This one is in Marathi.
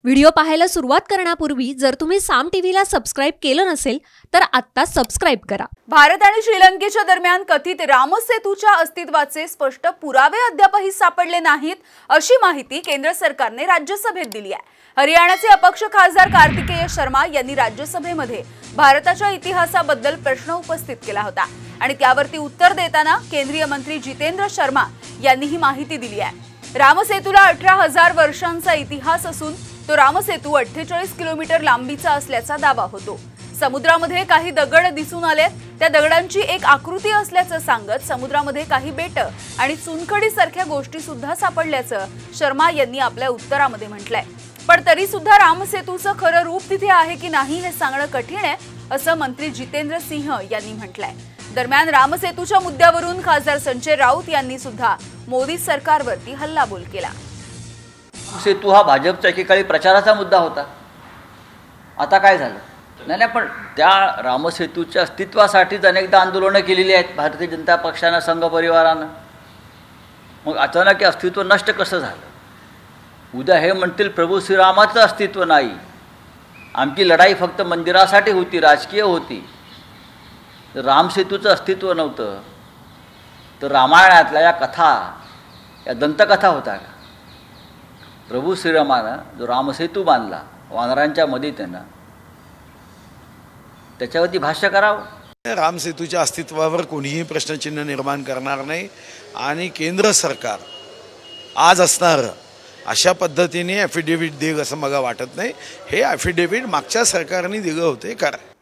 व्हिडिओ पाहायला सुरुवात करण्यापूर्वी जर तुम्ही साम टीव्हीला सबस्क्राइब केलं नसेल तर आत्ता सबस्क्राइब करा। भारत आणि श्रीलंकेच्या दरम्यान कथित रामसेतूच्या अस्तित्वाचे स्पष्ट पुरावे अद्यापही सापडले नाहीत, अशी माहिती केंद्र सरकारने राज्यसभेत दिली आहे। हरियाणाचे अपक्ष खासदार कार्तिकेय शर्मा यांनी राज्यसभेमध्ये भारताच्या इतिहासाबद्दल प्रश्न उपस्थित केला होता आणि त्यावरती उत्तर देताना केंद्रीय मंत्री जितेंद्र शर्मा यांनी ही माहिती दिली आहे। रामसेतूला 18,000 वर्षांचा इतिहास असून तो रामसेतू 48 किलोमीटर लांबीचा असल्याचा दावा होतो। समुद्रामध्ये काही दगड दिसून आले, त्या दगडांची एक आकृती असल्याचं सांगत समुद्रामध्ये काही बेट आणि चुनखडी सारख्या गोष्टी सुद्धा सापडल्याचं शर्मा यांनी आपल्या उत्तरामध्ये म्हटलंय। पण तरी सुद्धा रामसेतूचं खरं रूप तिथे आहे की नाही हे सांगणं कठीण आहे, असं मंत्री जितेंद्र सिंह यांनी म्हटलंय। दरम्यान रामसेतूच्या मुद्द्यावरून खासदार संजय राऊत यांनी सुद्धा मोदी सरकारवरती हल्लाबोल केला। सेतू हा भाजपचा एकेकाळी प्रचाराचा मुद्दा होता, आता काय झालं? नाही, पण त्या रामसेतूच्या अस्तित्वासाठीच अनेकदा आंदोलनं केलेली आहेत भारतीय जनता पक्षानं, संघ परिवारानं। मग अचानक हे अस्तित्व नष्ट कसं झालं? उद्या हे म्हणतील प्रभू श्रीरामाचं अस्तित्व नाही, आमची लढाई फक्त मंदिरासाठी होती, राजकीय होती, रामसेतूचं अस्तित्व नव्हतं, तर रामायणातल्या या कथा, या दंतकथा होता का? प्रभू श्रीरामानं जो रामसेतू बांधला वानरांच्या मध्ये, त्यानं त्याच्यावरती भाष्य करावं। रामसेतूच्या अस्तित्वावर कोणीही प्रश्नचिन्ह निर्माण करणार नाही आणि केंद्र सरकार आज असणारं अशा पद्धतीने ॲफिडेव्हिट देईल असं मला वाटत नाही। हे ॲफिडेव्हिट मागच्या सरकारने दिलं होते, करा।